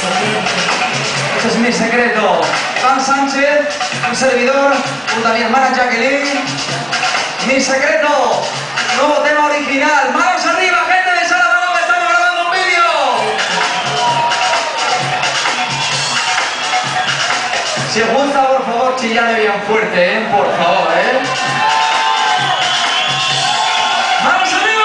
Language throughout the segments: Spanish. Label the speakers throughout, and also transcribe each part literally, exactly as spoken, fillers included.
Speaker 1: Este es mi secreto. Juan Sánchez, un servidor, junto a mi hermana Jacqueline. Mi secreto, nuevo tema original. ¡Manos arriba, gente de Salamanca! ¡Estamos grabando un vídeo! Si os gusta, por favor, chilladme bien fuerte, ¿eh? Por favor, ¿eh? ¡Manos arriba!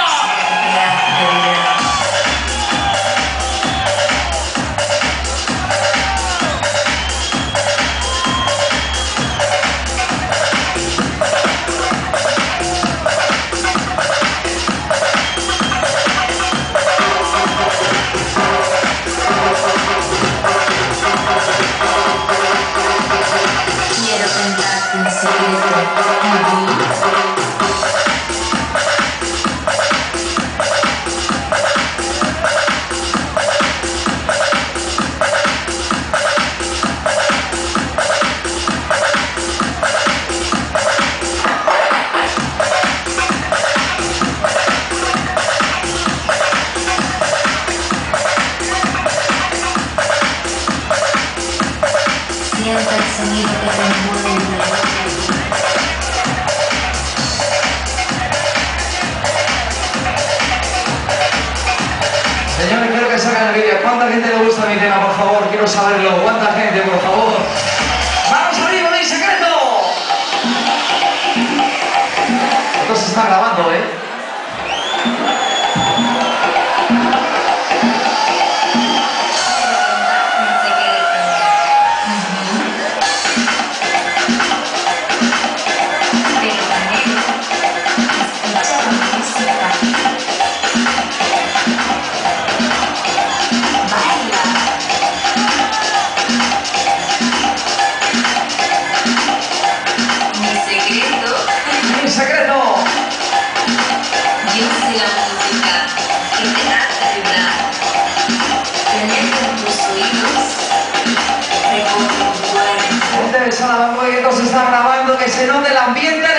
Speaker 2: Sienta el sonido que te envuelve.
Speaker 1: Señores, quiero que salgan el vídeo. ¿Cuánta gente le gusta mi tema, por favor? Quiero saberlo. ¿Cuánta gente, por favor? ¡Vamos arriba, mi secreto! Esto se está grabando, ¿eh? Mi secreto.
Speaker 2: Yo soy la música que te hace vibrar. Tener en tus oídos, recorre tu cuerpo.
Speaker 1: Gente de Salamanca, que esto se está grabando, que se note el ambiente.